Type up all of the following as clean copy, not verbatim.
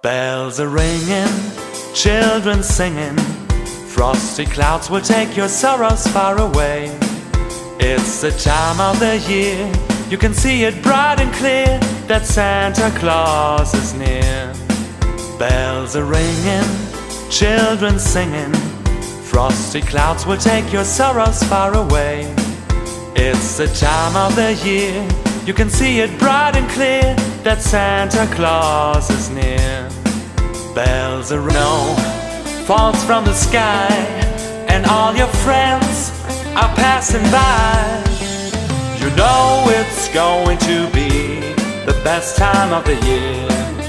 Bells are ringing, children singing, frosty clouds will take your sorrows far away. It's the time of the year, you can see it bright and clear, that Santa Claus is near. Bells are ringing, children singing, frosty clouds will take your sorrows far away. It's the time of the year, you can see it bright and clear, that Santa Claus is near. Bells are ringing, falls from the sky, and all your friends are passing by. You know it's going to be the best time of the year.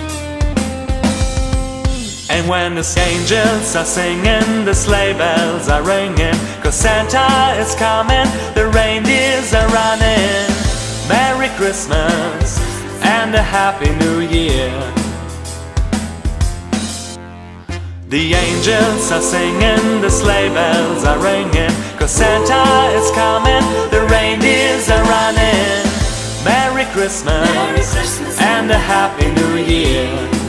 And when the angels are singing, the sleigh bells are ringing, 'cause Santa is coming, the reindeers are running. Merry Christmas and a Happy New Year. The angels are singing, the sleigh bells are ringing, 'cause Santa is coming, the reindeers are running. Merry Christmas, and a Happy New Year.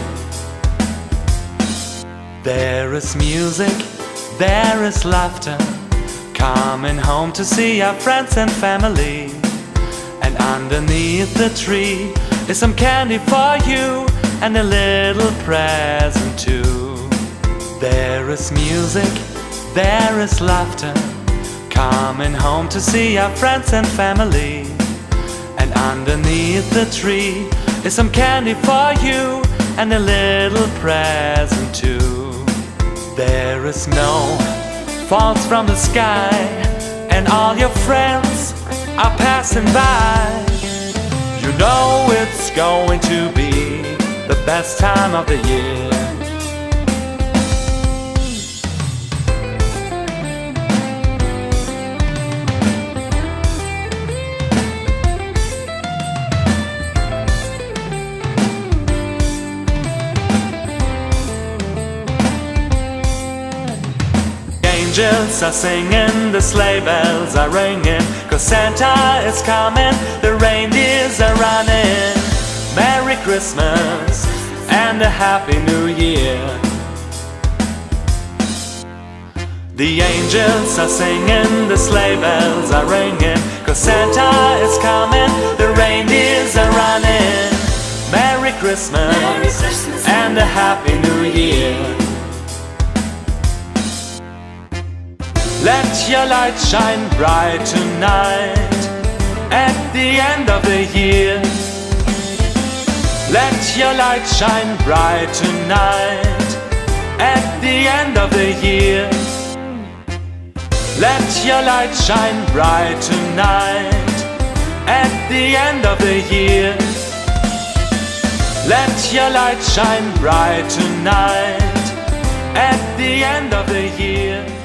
There is music, there is laughter, coming home to see our friends and family. And underneath the tree is some candy for you, and a little present too. There is music, there is laughter, coming home to see our friends and family. And underneath the tree is some candy for you, and a little present too. There is snow, falls from the sky, and all your friends are passing by. You know it's going to be the best time of the year. Angels are singing, the sleigh bells are ringing, 'cause Santa is coming, the reindeers are running. Merry Christmas and a Happy New Year. The angels are singing, the sleigh bells are ringing, 'cause Santa is coming, the reindeers are running. Merry Christmas, and a Happy New Year. Let your light shine bright tonight, at the end of the year. Let your light shine bright tonight, at the end of the year. Let your light shine bright tonight, at the end of the year. Let your light shine bright tonight, at the end of the year.